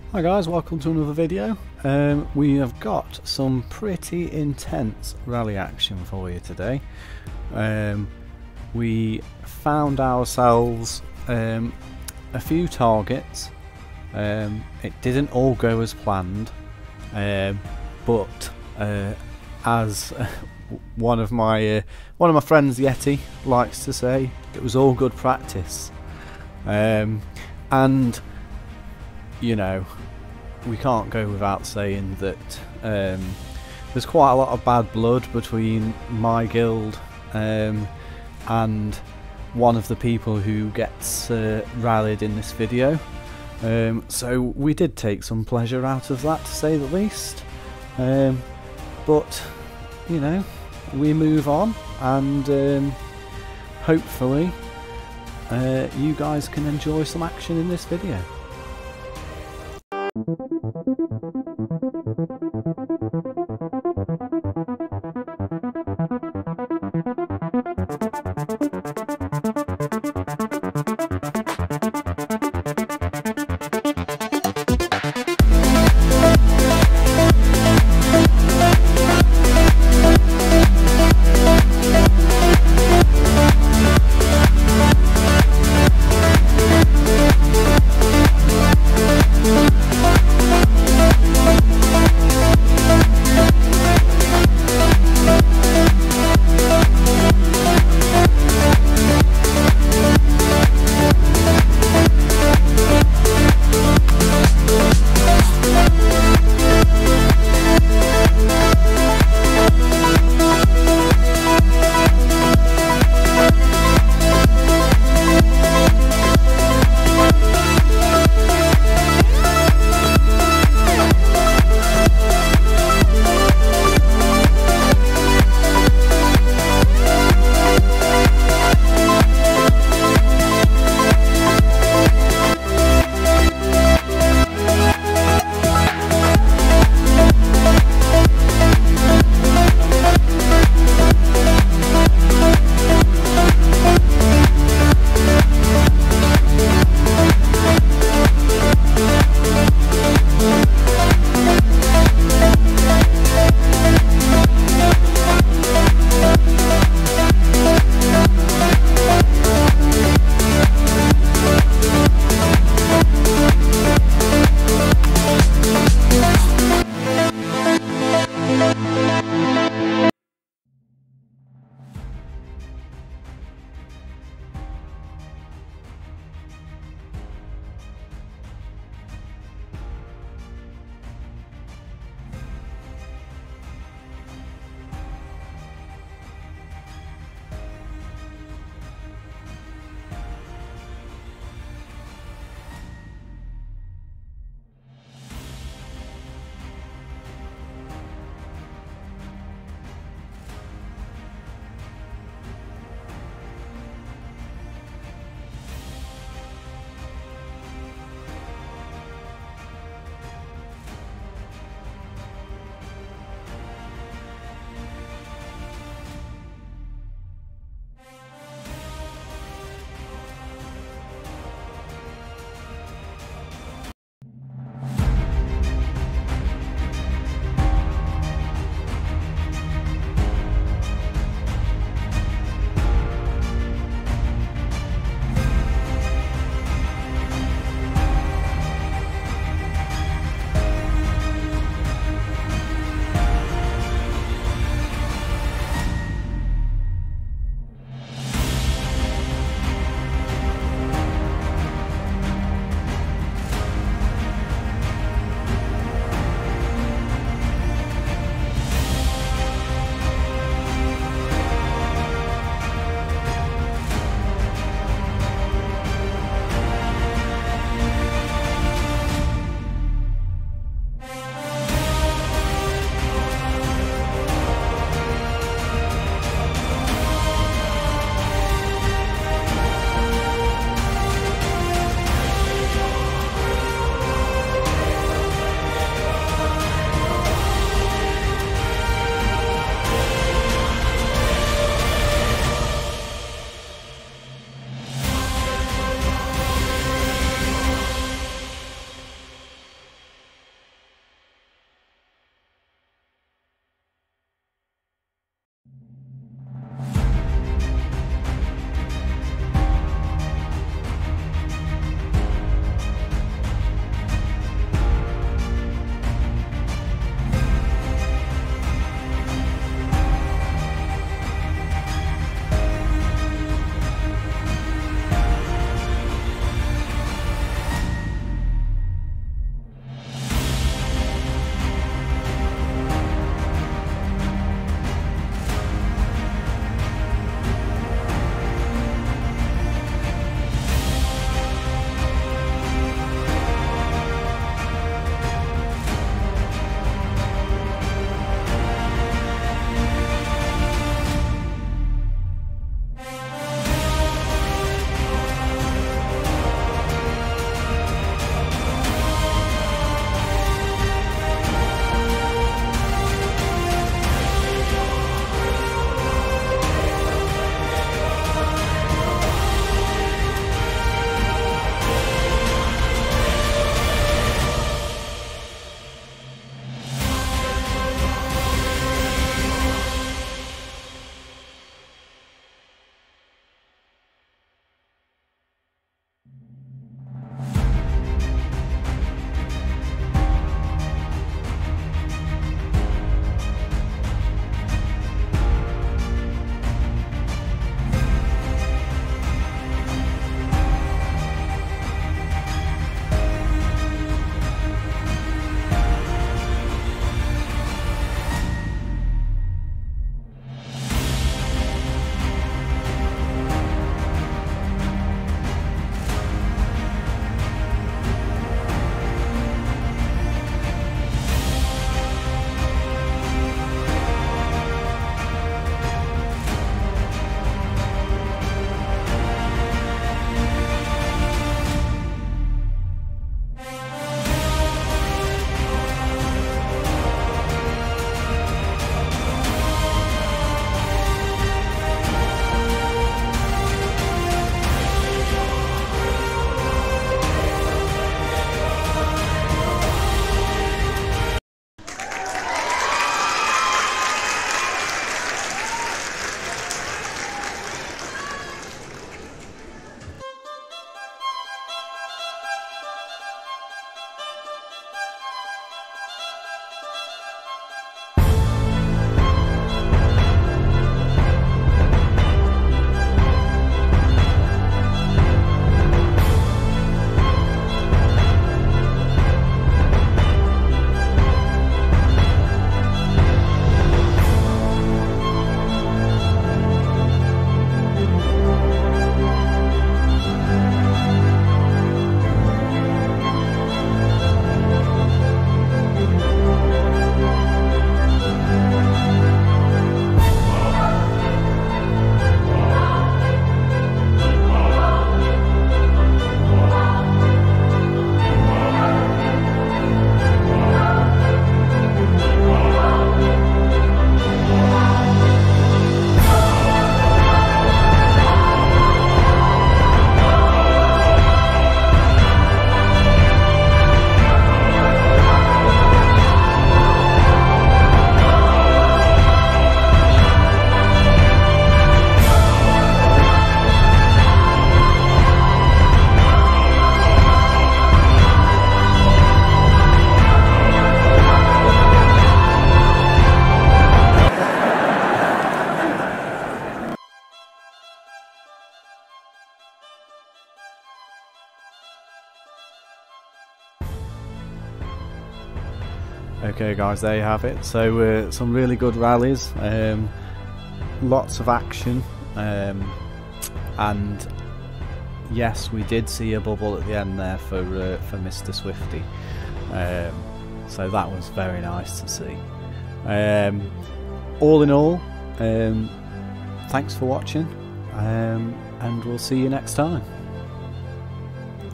Hi guys, welcome to another video. We have got some pretty intense rally action for you today. We found ourselves a few targets. It didn't all go as planned, but as one of my friends Yeti likes to say, it was all good practice. And you know, we can't go without saying that there's quite a lot of bad blood between my guild and one of the people who gets rallied in this video. So we did take some pleasure out of that, to say the least. But you know, we move on, and hopefully you guys can enjoy some action in this video. Okay guys, there you have it. So some really good rallies, lots of action, and yes, we did see a bubble at the end there for Mr. Swifty, so that was very nice to see. All in all, thanks for watching, and we'll see you next time.